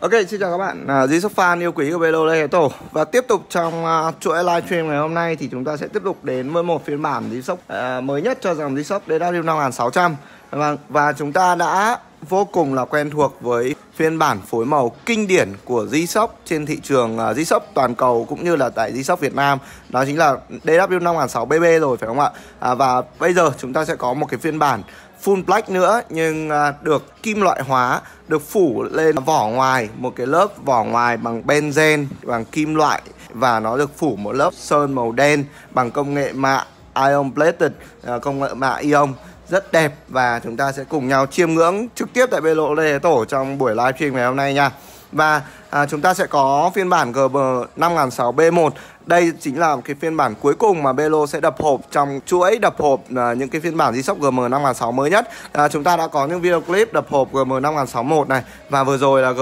Ok, xin chào các bạn, G-Shop fan yêu quý của Belo Lê Thái Tổ. Và tiếp tục trong chuỗi livestream ngày hôm nay thì chúng ta sẽ tiếp tục đến với một phiên bản G-Shop mới nhất cho dòng G-Shop DW5600. Và chúng ta đã vô cùng là quen thuộc với phiên bản phối màu kinh điển của G-Shop trên thị trường G-Shop toàn cầu cũng như là tại G-Shop Việt Nam. Đó chính là DW56BB rồi phải không ạ? Và bây giờ chúng ta sẽ có một cái phiên bản full black nữa nhưng được kim loại hóa, được phủ lên vỏ ngoài một cái lớp vỏ ngoài bằng benzen, bằng kim loại, và nó được phủ một lớp sơn màu đen bằng công nghệ mạ ion plated, công nghệ mạ ion rất đẹp. Và chúng ta sẽ cùng nhau chiêm ngưỡng trực tiếp tại Belo Lê Thái Tổ trong buổi livestream ngày hôm nay nha. Và chúng ta sẽ có phiên bản GB5600B1. Đây chính là cái phiên bản cuối cùng mà Belo sẽ đập hộp trong chuỗi đập hộp những cái phiên bản G-Shop GM5600 mới nhất. Chúng ta đã có những video clip đập hộp GM5601 này, và vừa rồi là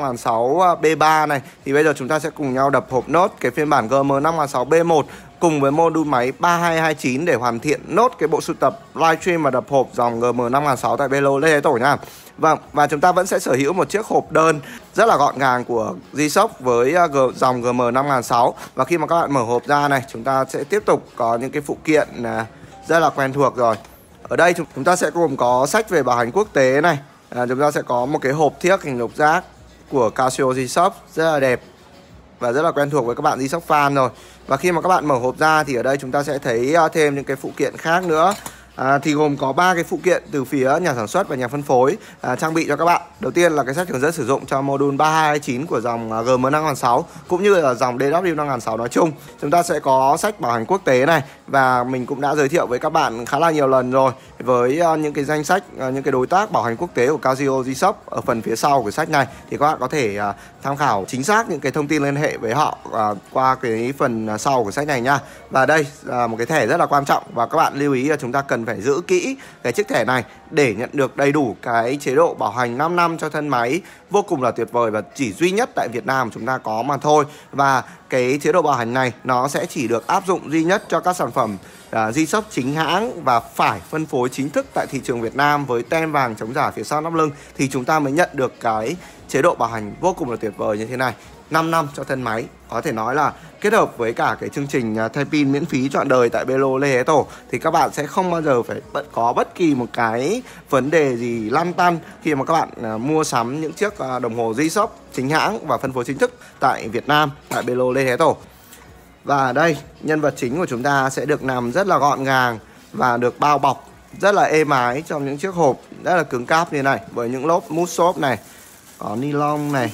GM5600B3 này. Thì bây giờ chúng ta sẽ cùng nhau đập hộp nốt cái phiên bản GM5600B1 cùng với module máy 3229 để hoàn thiện nốt cái bộ sưu tập livestream và đập hộp dòng GM5600 tại Belo Lê Thái Tổ nha. Vâng, và chúng ta vẫn sẽ sở hữu một chiếc hộp đơn rất là gọn gàng của G-Shop với dòng GM5600. Và khi mà các bạn mở hộp ra này, chúng ta sẽ tiếp tục có những cái phụ kiện rất là quen thuộc rồi. Ở đây chúng ta sẽ gồm có sách về bảo hành quốc tế này. Chúng ta sẽ có một cái hộp thiếc hình lục giác của Casio G-Shop rất là đẹp và rất là quen thuộc với các bạn G-Shop fan rồi. Và khi mà các bạn mở hộp ra thì ở đây chúng ta sẽ thấy thêm những cái phụ kiện khác nữa. Thì gồm có 3 cái phụ kiện từ phía nhà sản xuất và nhà phân phối trang bị cho các bạn. Đầu tiên là cái sách hướng dẫn sử dụng cho module 3229 của dòng GM5600 cũng như là dòng DW5600 nói chung. Chúng ta sẽ có sách bảo hành quốc tế này, và mình cũng đã giới thiệu với các bạn khá là nhiều lần rồi với những cái danh sách, những cái đối tác bảo hành quốc tế của Casio G-Shop. Ở phần phía sau của sách này thì các bạn có thể tham khảo chính xác những cái thông tin liên hệ với họ qua cái phần sau của sách này nha. Và đây là một cái thẻ rất là quan trọng, và các bạn lưu ý là chúng ta cần phải giữ kỹ cái chiếc thẻ này để nhận được đầy đủ cái chế độ bảo hành 5 năm cho thân máy vô cùng là tuyệt vời và chỉ duy nhất tại Việt Nam chúng ta có mà thôi. Và cái chế độ bảo hành này nó sẽ chỉ được áp dụng duy nhất cho các sản phẩm G-Shop chính hãng và phải phân phối chính thức tại thị trường Việt Nam với tem vàng chống giả phía sau nắp lưng thì chúng ta mới nhận được cái chế độ bảo hành vô cùng là tuyệt vời như thế này. 5 năm cho thân máy, có thể nói là kết hợp với cả cái chương trình thay pin miễn phí trọn đời tại Belo Lê Thái Tổ thì các bạn sẽ không bao giờ phải có bất kỳ một cái vấn đề gì lăn tăn khi mà các bạn mua sắm những chiếc đồng hồ G-Shop chính hãng và phân phối chính thức tại Việt Nam, tại Belo Lê Thái Tổ. Và ở đây nhân vật chính của chúng ta sẽ được nằm rất là gọn gàng và được bao bọc rất là êm ái trong những chiếc hộp rất là cứng cáp như này, với những lốp mút xốp này, có ni lông này.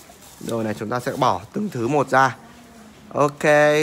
Rồi này, chúng ta sẽ bỏ từng thứ một ra. Ok.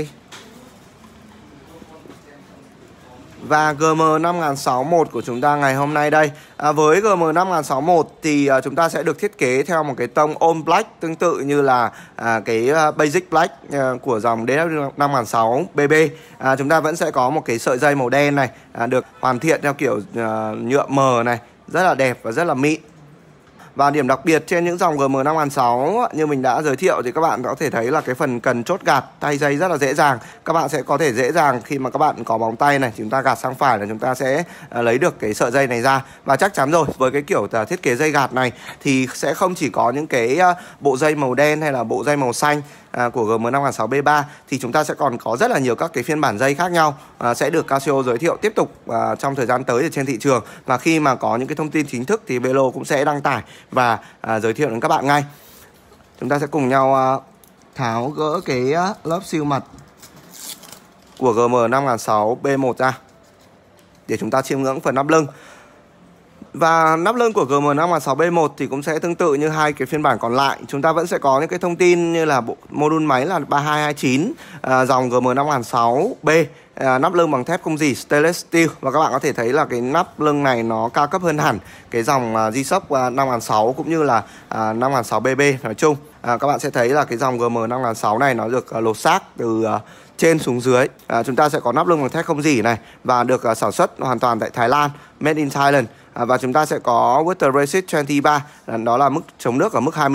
Và GM5601 của chúng ta ngày hôm nay đây, với GM5601 thì chúng ta sẽ được thiết kế theo một cái tông All Black tương tự như là cái Basic Black của dòng DW5600BB. Chúng ta vẫn sẽ có một cái sợi dây màu đen này, được hoàn thiện theo kiểu nhựa mờ này, rất là đẹp và rất là mịn. Và điểm đặc biệt trên những dòng GM5600 như mình đã giới thiệu thì các bạn có thể thấy là cái phần cần chốt gạt tay dây rất là dễ dàng. Các bạn sẽ có thể dễ dàng khi mà các bạn có móng tay này, chúng ta gạt sang phải là chúng ta sẽ lấy được cái sợi dây này ra. Và chắc chắn rồi, với cái kiểu thiết kế dây gạt này thì sẽ không chỉ có những cái bộ dây màu đen hay là bộ dây màu xanh của GM5600B3 thì chúng ta sẽ còn có rất là nhiều các cái phiên bản dây khác nhau sẽ được Casio giới thiệu tiếp tục trong thời gian tới ở trên thị trường. Và khi mà có những cái thông tin chính thức thì Belo cũng sẽ đăng tải và giới thiệu đến các bạn ngay. Chúng ta sẽ cùng nhau tháo gỡ cái lớp siêu mặt của GM5600B1 ra để chúng ta chiêm ngưỡng phần nắp lưng. Và nắp lưng của GM5600B1 thì cũng sẽ tương tự như hai cái phiên bản còn lại. Chúng ta vẫn sẽ có những cái thông tin như là bộ module máy là 3229, dòng GM5600B, nắp lưng bằng thép không gỉ stainless steel. Và các bạn có thể thấy là cái nắp lưng này nó cao cấp hơn hẳn cái dòng G-Shop 5600 cũng như là 5600BB nói chung. Các bạn sẽ thấy là cái dòng GM5600 này nó được lột xác từ trên xuống dưới. Chúng ta sẽ có nắp lưng bằng thép không gỉ này và được sản xuất hoàn toàn tại Thái Lan, made in Thailand. Và chúng ta sẽ có Water Resist 23, đó là mức chống nước ở mức 23.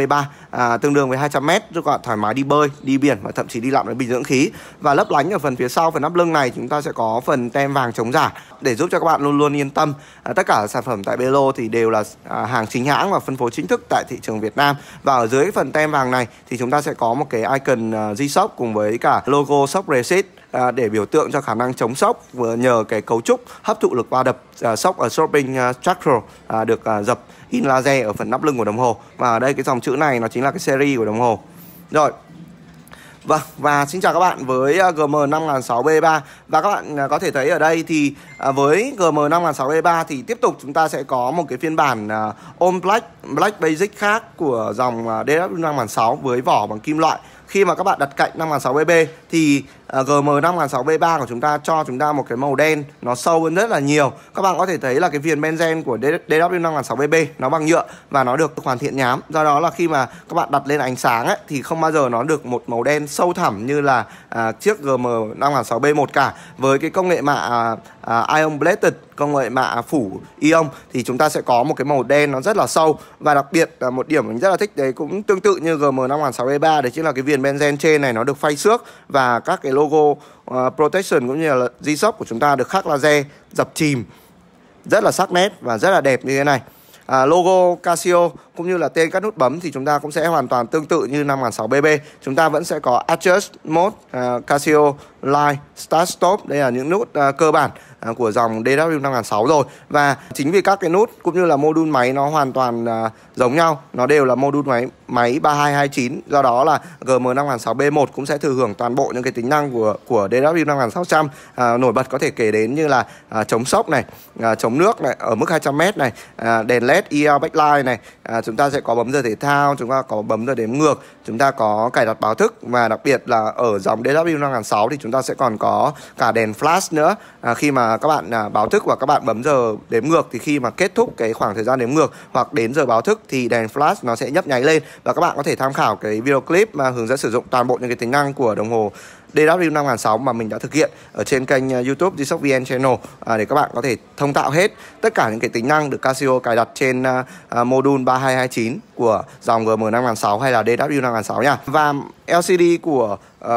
tương đương với 200m, giúp các bạn thoải mái đi bơi, đi biển và thậm chí đi lặn với bình dưỡng khí. Và lấp lánh ở phần phía sau, phần nắp lưng này chúng ta sẽ có phần tem vàng chống giả để giúp cho các bạn luôn luôn yên tâm. Tất cả sản phẩm tại Belo thì đều là hàng chính hãng và phân phối chính thức tại thị trường Việt Nam. Và ở dưới phần tem vàng này thì chúng ta sẽ có một cái icon G-Shock cùng với cả logo Shock Resist để biểu tượng cho khả năng chống sốc vừa nhờ cái cấu trúc hấp thụ lực va đập sốc ở Shopping Structural được dập in laser ở phần nắp lưng của đồng hồ. Và ở đây cái dòng chữ này nó chính là cái series của đồng hồ. Rồi. Vâng, và xin chào các bạn với GM5600B3. Và các bạn có thể thấy ở đây thì với GM5600B3 thì tiếp tục chúng ta sẽ có một cái phiên bản All Black Basic khác của dòng DW5600 với vỏ bằng kim loại. Khi mà các bạn đặt cạnh 5600BB thì GM5600B3 của chúng ta cho chúng ta một cái màu đen nó sâu hơn rất là nhiều. Các bạn có thể thấy là cái viền benzen của DW5600BB nó bằng nhựa và nó được hoàn thiện nhám. Do đó là khi mà các bạn đặt lên ánh sáng ấy, thì không bao giờ nó được một màu đen sâu thẳm như là chiếc GM5600B1 cả. Với cái công nghệ mạ Ion Bladed, công nghệ mạ phủ ion thì chúng ta sẽ có một cái màu đen nó rất là sâu. Và đặc biệt là một điểm mình rất là thích đấy cũng tương tự như GM5600B3, đấy chính là cái viền benzen trên này nó được phay xước và các cái logo protection cũng như là G-Shock của chúng ta được khắc laser dập chìm rất là sắc nét và rất là đẹp như thế này. Logo Casio cũng như là tên các nút bấm thì chúng ta cũng sẽ hoàn toàn tương tự như 5600BB. Chúng ta vẫn sẽ có Adjust Mode, Casio Light, Start Stop. Đây là những nút cơ bản của dòng DW5600 rồi. Và chính vì các cái nút cũng như là module máy nó hoàn toàn giống nhau, nó đều là module máy 3229. Do đó là GM5600B1 cũng sẽ thừa hưởng toàn bộ những cái tính năng của DW5600. Nổi bật có thể kể đến như là chống sốc này, chống nước này ở mức 200m này, đèn LED EL backlight này, chúng ta sẽ có bấm giờ thể thao, chúng ta có bấm giờ đếm ngược, chúng ta có cài đặt báo thức. Và đặc biệt là ở dòng DW5600 thì chúng ta sẽ còn có cả đèn flash nữa. Khi mà các bạn báo thức và các bạn bấm giờ đếm ngược thì khi mà kết thúc cái khoảng thời gian đếm ngược hoặc đến giờ báo thức thì đèn flash nó sẽ nhấp nháy lên. Và các bạn có thể tham khảo cái video clip mà hướng dẫn sử dụng toàn bộ những cái tính năng của đồng hồ DW5600 mà mình đã thực hiện ở trên kênh YouTube G-Shock VN Channel để các bạn có thể thông thạo hết tất cả những cái tính năng được Casio cài đặt trên module 3229 của dòng GM5600 hay là DW5600 nha. Và LCD của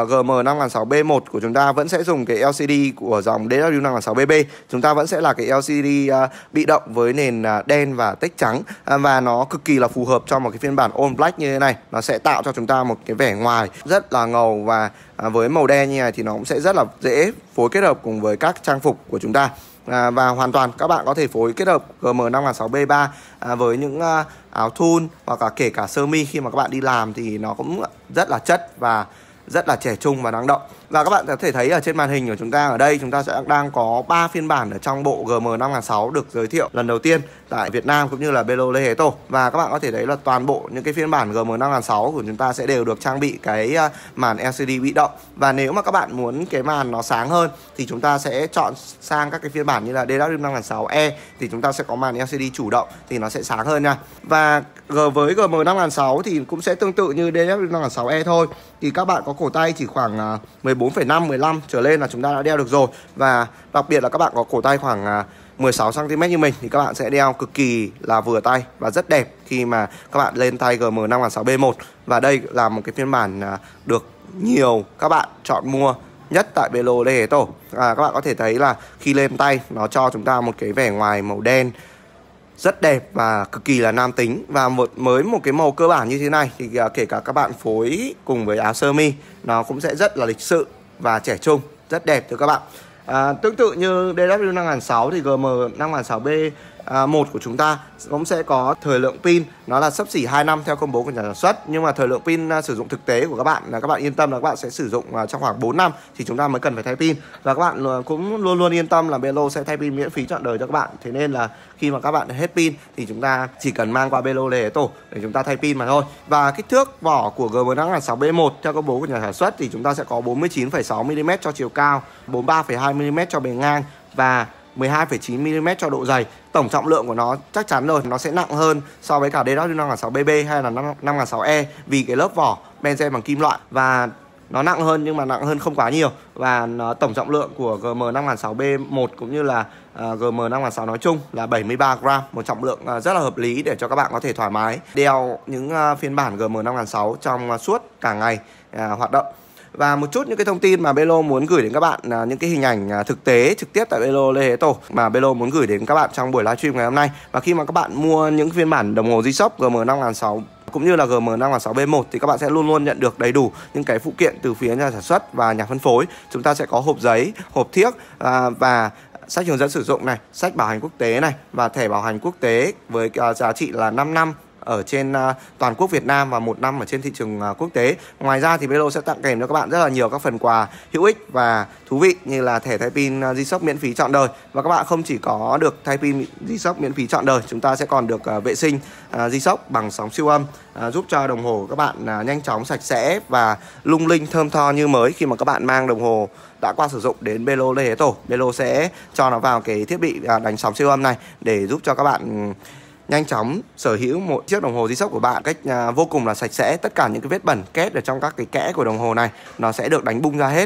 GM5600B1 của chúng ta vẫn sẽ dùng cái LCD của dòng DW5600BB. Chúng ta vẫn sẽ là cái LCD bị động với nền đen và tích trắng, và nó cực kỳ là phù hợp cho một cái phiên bản All Black như thế này. Nó sẽ tạo cho chúng ta một cái vẻ ngoài rất là ngầu, và với màu đen như này thì nó cũng sẽ rất là dễ phối kết hợp cùng với các trang phục của chúng ta. Và hoàn toàn các bạn có thể phối kết hợp GM5600B3 với những áo thun hoặc là kể cả sơ mi. Khi mà các bạn đi làm thì nó cũng rất là chất và rất là trẻ trung và năng động. Và các bạn có thể thấy ở trên màn hình của chúng ta ở đây, chúng ta sẽ đang có 3 phiên bản ở trong bộ GM5600 được giới thiệu lần đầu tiên tại Việt Nam cũng như là Belo Lê Hế Tổ. Và các bạn có thể thấy là toàn bộ những cái phiên bản GM5600 của chúng ta sẽ đều được trang bị cái màn LCD bị động. Và nếu mà các bạn muốn cái màn nó sáng hơn thì chúng ta sẽ chọn sang các cái phiên bản như là DW5600E thì chúng ta sẽ có màn LCD chủ động thì nó sẽ sáng hơn nha. Và với GM5600 thì cũng sẽ tương tự như DW5600E thôi. Thì các bạn có cổ tay chỉ khoảng 14,5, 15 trở lên là chúng ta đã đeo được rồi. Và đặc biệt là các bạn có cổ tay khoảng 16cm như mình thì các bạn sẽ đeo cực kỳ là vừa tay và rất đẹp khi mà các bạn lên tay GM5600B1. Và đây là một cái phiên bản được nhiều các bạn chọn mua nhất tại Belo Lê Hế Tổ. Các bạn có thể thấy là khi lên tay nó cho chúng ta một cái vẻ ngoài màu đen rất đẹp và cực kỳ là nam tính. Và với một cái màu cơ bản như thế này thì kể cả các bạn phối cùng với áo sơ mi nó cũng sẽ rất là lịch sự và trẻ trung, rất đẹp thưa các bạn. Tương tự như DW5600 thì GM5600B1 của chúng ta cũng sẽ có thời lượng pin nó là xấp xỉ 2 năm theo công bố của nhà sản xuất. Nhưng mà thời lượng pin sử dụng thực tế của các bạn là các bạn yên tâm là các bạn sẽ sử dụng trong khoảng 4 năm thì chúng ta mới cần phải thay pin. Và các bạn cũng luôn luôn yên tâm là Belo sẽ thay pin miễn phí trọn đời cho các bạn. Thế nên là khi mà các bạn hết pin thì chúng ta chỉ cần mang qua Belo Lê Hế Tổ để chúng ta thay pin mà thôi. Và kích thước vỏ của GM5600B1 theo công bố của nhà sản xuất thì chúng ta sẽ có 49,6mm cho chiều cao, 43,2mm cho bề ngang và 12,9mm cho độ dày. Tổng trọng lượng của nó chắc chắn rồi, nó sẽ nặng hơn so với cả DW5600BB hay là 5600E vì cái lớp vỏ benzen bằng kim loại. Và nó nặng hơn nhưng mà nặng hơn không quá nhiều. Và tổng trọng lượng của GM5006B1 cũng như là GM5006 nói chung là 73 gram, một trọng lượng rất là hợp lý để cho các bạn có thể thoải mái đeo những phiên bản GM5006 trong suốt cả ngày hoạt động. Và một chút những cái thông tin mà Belo muốn gửi đến các bạn, những cái hình ảnh thực tế trực tiếp tại Belo Lê Thế Tổ mà Belo muốn gửi đến các bạn trong buổi livestream ngày hôm nay. Và khi mà các bạn mua những phiên bản đồng hồ G-Shock GM5006 cũng như là GM5006B1 thì các bạn sẽ luôn luôn nhận được đầy đủ những cái phụ kiện từ phía nhà sản xuất và nhà phân phối. Chúng ta sẽ có hộp giấy, hộp thiếc và sách hướng dẫn sử dụng này, sách bảo hành quốc tế này và thẻ bảo hành quốc tế với giá trị là 5 năm ở trên toàn quốc Việt Nam và 1 năm ở trên thị trường quốc tế. Ngoài ra thì Belo sẽ tặng kèm cho các bạn rất là nhiều các phần quà hữu ích và thú vị như là thẻ thay pin G-Shock miễn phí trọn đời. Và các bạn không chỉ có được thay pin G-Shock miễn phí trọn đời, chúng ta sẽ còn được vệ sinh G-Shock bằng sóng siêu âm, giúp cho đồng hồ các bạn nhanh chóng, sạch sẽ và lung linh thơm tho như mới. Khi mà các bạn mang đồng hồ đã qua sử dụng đến Belo Lê Thế Tổ, Belo sẽ cho nó vào cái thiết bị đánh sóng siêu âm này để giúp cho các bạn nhanh chóng sở hữu một chiếc đồng hồ G-Shock của bạn cách vô cùng là sạch sẽ. Tất cả những cái vết bẩn kết ở trong các cái kẽ của đồng hồ này nó sẽ được đánh bung ra hết,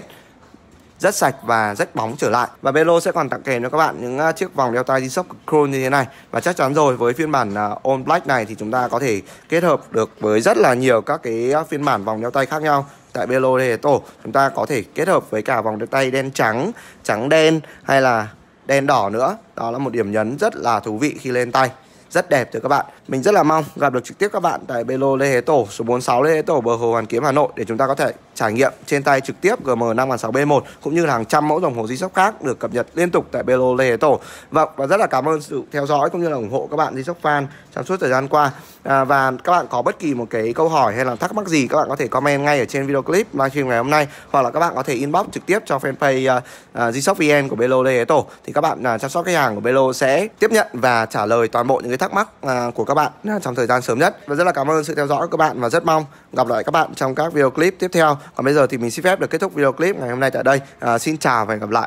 rất sạch và rất bóng trở lại. Và Belo sẽ còn tặng kèm cho các bạn những chiếc vòng đeo tay G-Shock Chrome như thế này. Và chắc chắn rồi, với phiên bản All Black này thì chúng ta có thể kết hợp được với rất là nhiều các cái phiên bản vòng đeo tay khác nhau. Tại Belo Lê Thế Tổ chúng ta có thể kết hợp với cả vòng đeo tay đen trắng, trắng đen hay là đen đỏ nữa. Đó là một điểm nhấn rất là thú vị khi lên tay, rất đẹp thưa các bạn. Mình rất là mong gặp được trực tiếp các bạn tại Belo Lê Thế Tổ, số 46 Lê Thế Tổ, bờ hồ Hoàn Kiếm, Hà Nội để chúng ta có thể trải nghiệm trên tay trực tiếp GM5006B1 cũng như là hàng trăm mẫu đồng hồ G-Shock khác được cập nhật liên tục tại Belo Lê Thế Tổ. Và rất là cảm ơn sự theo dõi cũng như là ủng hộ các bạn G-Shock fan trong suốt thời gian qua. Và các bạn có bất kỳ một cái câu hỏi hay là thắc mắc gì, các bạn có thể comment ngay ở trên video clip livestream ngày hôm nay, hoặc là các bạn có thể inbox trực tiếp cho fanpage G-Shock VN của Belo Lê Thế Tổ. Thì các bạn chăm sóc khách hàng của Belo sẽ tiếp nhận và trả lời toàn bộ những cái thắc mắc của các bạn trong thời gian sớm nhất. Và rất là cảm ơn sự theo dõi của các bạn và rất mong gặp lại các bạn trong các video clip tiếp theo. Còn bây giờ thì mình xin phép được kết thúc video clip ngày hôm nay tại đây. Xin chào và hẹn gặp lại.